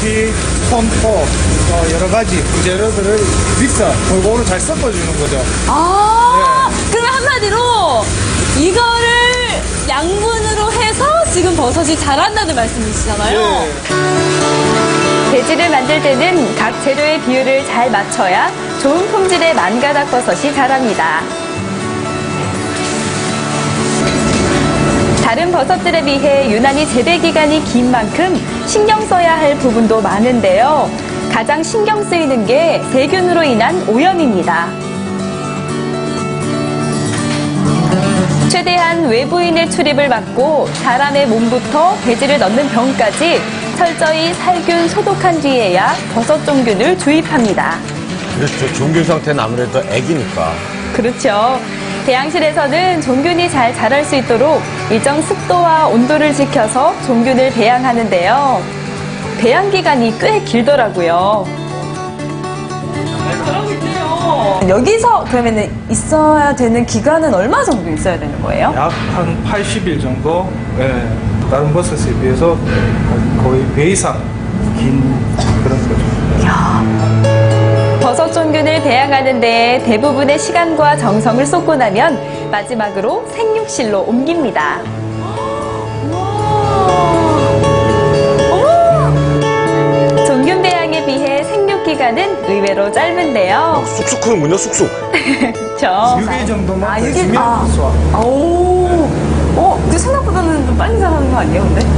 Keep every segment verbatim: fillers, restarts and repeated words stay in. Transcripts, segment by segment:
멸치, 콩포, 어, 여러 가지 부재료들을 믹서 골고루 잘 섞어주는 거죠. 아, 네. 그러면 한마디로 이거를 양분으로 해서 지금 버섯이 자란다는 말씀이시잖아요. 네. 배지를 만들 때는 각 재료의 비율을 잘 맞춰야 좋은 품질의 만가닥 버섯이 자랍니다. 다른 버섯들에 비해 유난히 재배 기간이 긴 만큼 신경 써야 할 부분도 많은데요. 가장 신경 쓰이는 게 세균으로 인한 오염입니다. 최대한 외부인의 출입을 막고 사람의 몸부터 배지를 넣는 병까지 철저히 살균 소독한 뒤에야 버섯 종균을 주입합니다. 그렇죠. 종균 상태는 아무래도 애기니까. 그렇죠. 배양실에서는 종균이 잘 자랄 수 있도록 일정 습도와 온도를 지켜서 종균을 배양하는데요. 배양 기간이 꽤 길더라고요. 그러겠네요. 여기서 그러면 있어야 되는 기간은 얼마 정도 있어야 되는 거예요? 약 한 팔십 일 정도, 예, 다른 버섯에 비해서 거의 배 이상 긴 그런 거죠. 이야. 버섯 종균을 배양하는 데 대부분의 시간과 정성을 쏟고 나면 마지막으로 생육실로 옮깁니다. 종균 배양에 비해 생육 기간은 의외로 짧은데요. 쑥쑥 크는군요, 쑥쑥. 그렇죠. 육 일 정도만 아, 육 일? 되면 아. 수확. 오, 어, 근데 생각보다는 좀 빨리 자라는 거 아니에요, 근데?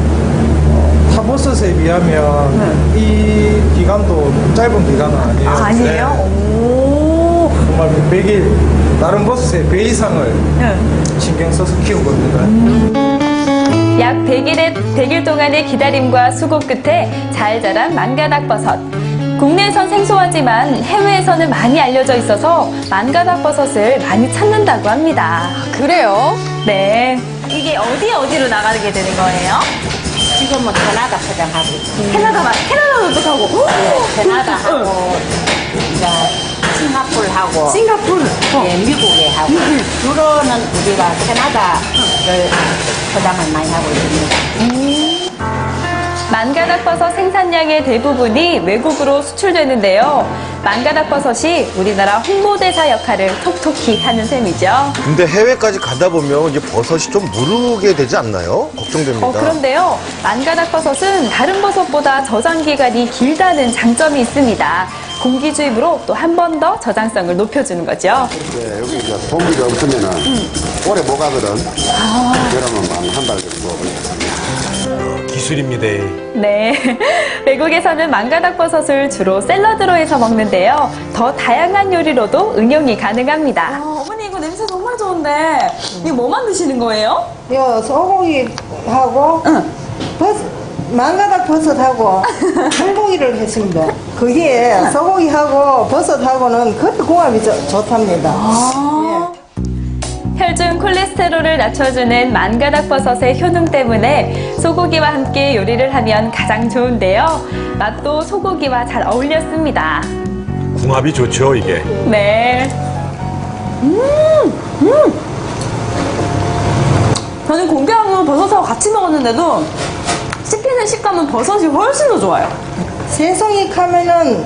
타버섯에 비하면 이 기간도 짧은 기간은 아니에요. 아, 아니에요? 네. 오. 정말 백 일, 다른 버섯의 배 이상을 네. 신경 써서 키운 겁니다. 약 백 일의, 백 일 동안의 기다림과 수고 끝에 잘 자란 만가닥 버섯. 국내에선 생소하지만 해외에서는 많이 알려져 있어서 만가닥 버섯을 많이 찾는다고 합니다. 그래요? 네. 이게 어디 어디로 나가게 되는 거예요? 지금은 캐나다 포장하고 있어요. 캐나다만, 캐나다도 또 가고. 네, 캐나다하고 이제 싱가포르하고 싱가포르. 어. 예, 미국에 하고 주로는 우리가 캐나다를 포장을 많이 하고 있습니다. 만가닥 버섯 생산량의 대부분이 외국으로 수출되는데요. 만가닥 버섯이 우리나라 홍보대사 역할을 톡톡히 하는 셈이죠. 근데 해외까지 가다 보면 이제 버섯이 좀 무르게 되지 않나요? 걱정됩니다. 어, 그런데요. 만가닥 버섯은 다른 버섯보다 저장 기간이 길다는 장점이 있습니다. 공기 주입으로 또 한 번 더 저장성을 높여주는 거죠. 네, 여기 이제 동기가 없으면은 오래 못 가거든. 그러면 한 달 정도. 기술입니다. 네. 외국에서는 만가닥 버섯을 주로 샐러드로 해서 먹는데요. 더 다양한 요리로도 응용이 가능합니다. 아, 어머니 이거 냄새 정말 좋은데 이거 뭐 만드시는 거예요? 요 소고기하고 버섯, 망가닥 버섯하고 한고기를 했습니다. 그게 소고기하고 버섯하고는 그렇게 궁합이 좋, 좋답니다. 아. 혈중 콜레스테롤을 낮춰주는 만가닥 버섯의 효능 때문에 소고기와 함께 요리를 하면 가장 좋은데요. 맛도 소고기와 잘 어울렸습니다. 궁합이 좋죠, 이게. 네. 저는 공개하고 버섯하고 같이 먹었는데도 씹히는 식감은 버섯이 훨씬 더 좋아요. 세송이 하면은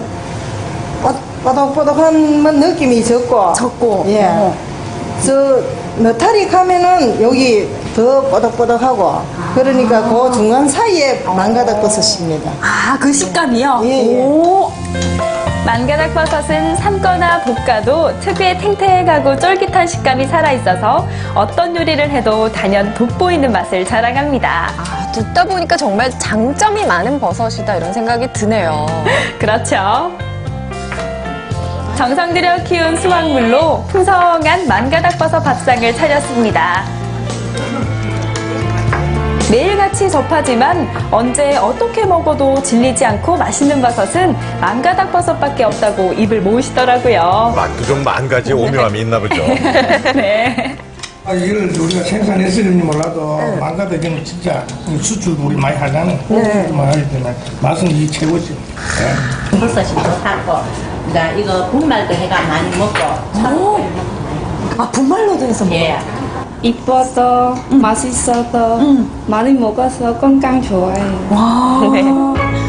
뽀독뽀독한 느낌이 적고 적고. 예. 어. 저 너타리 가면은 여기 더 뽀독뽀독하고 그러니까 그 중간 사이에 망가닥 버섯입니다. 아, 그 식감이요? 예, 예. 오. 만가닥 버섯은 삶거나 볶아도 특유의 탱탱하고 쫄깃한 식감이 살아있어서 어떤 요리를 해도 단연 돋보이는 맛을 자랑합니다. 아, 듣다 보니까 정말 장점이 많은 버섯이다 이런 생각이 드네요. 그렇죠. 정성 들여 키운 수확물로 풍성한 만가닥 버섯 밥상을 차렸습니다. 매일같이 접하지만 언제 어떻게 먹어도 질리지 않고 맛있는 버섯은 만가닥 버섯밖에 없다고 입을 모으시더라고요. 맛도 좀 만 가지 오묘함이 있나 보죠. 네. 아, 이걸 우리가 생산했을지 몰라도 망가져지면 진짜 수출물이 많이 하잖아요. 많이 하기 때문에 맛은 이 최고지. 네. 버섯이 좋다고 이제 이거 분말도 해가 많이 먹고 오. 아, 분말로도 해서 먹어요? 예. 이뻐서 맛있어서 많이 먹어서 건강 좋아해요. 와. 네.